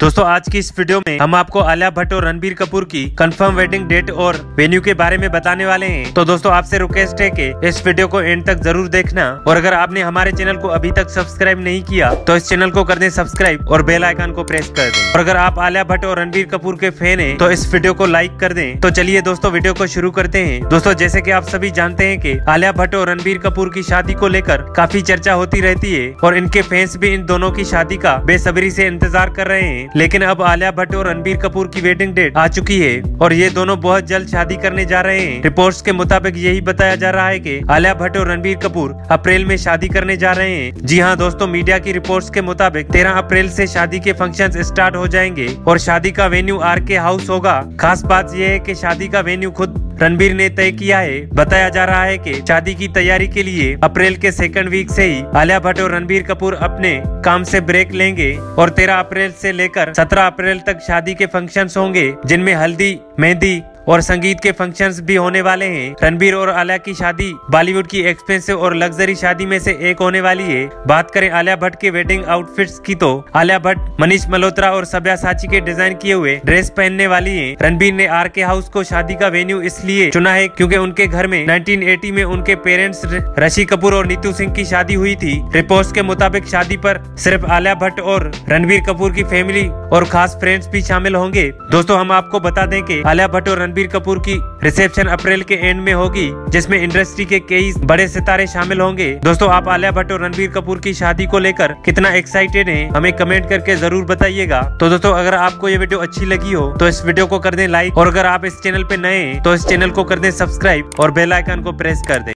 दोस्तों आज की इस वीडियो में हम आपको आलिया भट्ट और रणबीर कपूर की कंफर्म वेडिंग डेट और वेन्यू के बारे में बताने वाले हैं। तो दोस्तों आपसे रिक्वेस्ट है कि इस वीडियो को एंड तक जरूर देखना और अगर आपने हमारे चैनल को अभी तक सब्सक्राइब नहीं किया तो इस चैनल को कर दें सब्सक्राइब और बेल आइकन को प्रेस कर दें। और अगर आप आलिया भट्ट और रणबीर कपूर के फैन हैं तो इस वीडियो को लाइक कर दें। तो चलिए दोस्तों वीडियो को शुरू करते हैं। दोस्तों जैसे कि आप सभी जानते हैं कि आलिया भट्ट और रणबीर कपूर की शादी को लेकर काफी चर्चा होती रहती है और इनके फैंस भी इन दोनों की शादी का बेसब्री से इंतजार कर रहे हैं। लेकिन अब आलिया भट्ट और रणबीर कपूर की वेडिंग डेट आ चुकी है और ये दोनों बहुत जल्द शादी करने जा रहे हैं। रिपोर्ट्स के मुताबिक यही बताया जा रहा है कि आलिया भट्ट और रणबीर कपूर अप्रैल में शादी करने जा रहे हैं। जी हाँ दोस्तों, मीडिया की रिपोर्ट्स के मुताबिक 13 अप्रैल से शादी के फंक्शंस स्टार्ट हो जाएंगे और शादी का वेन्यू RK हाउस होगा। खास बात यह है कि शादी का वेन्यू खुद रणबीर ने तय किया है। बताया जा रहा है कि शादी की तैयारी के लिए अप्रैल के सेकंड वीक से ही आलिया भट्ट और रणबीर कपूर अपने काम से ब्रेक लेंगे और 13 अप्रैल से लेकर 17 अप्रैल तक शादी के फंक्शंस होंगे, जिनमें हल्दी, मेहंदी और संगीत के फंक्शंस भी होने वाले हैं। रणबीर और आलिया की शादी बॉलीवुड की एक्सपेंसिव और लग्जरी शादी में से एक होने वाली है। बात करें आलिया भट्ट के वेडिंग आउटफिट्स की तो आलिया भट्ट मनीष मल्होत्रा और सब्यासाची के डिजाइन किए हुए ड्रेस पहनने वाली है। रणबीर ने RK हाउस को शादी का वेन्यू इसलिए चुना है क्योंकि उनके घर में 1980 में उनके पेरेंट्स ऋषि कपूर और नीतू सिंह की शादी हुई थी। रिपोर्ट्स के मुताबिक शादी पर सिर्फ आलिया भट्ट और रणबीर कपूर की फैमिली और खास फ्रेंड्स भी शामिल होंगे। दोस्तों हम आपको बता दें कि आलिया भट्ट और रणबीर कपूर की रिसेप्शन अप्रैल के एंड में होगी, जिसमें इंडस्ट्री के कई बड़े सितारे शामिल होंगे। दोस्तों आप आलिया भट्ट और रणबीर कपूर की शादी को लेकर कितना एक्साइटेड हैं हमें कमेंट करके जरूर बताइएगा। तो दोस्तों अगर आपको ये वीडियो अच्छी लगी हो तो इस वीडियो को कर दें लाइक और अगर आप इस चैनल पे नए हैं तो इस चैनल को कर दें सब्सक्राइब और बेल आइकन को प्रेस कर दें।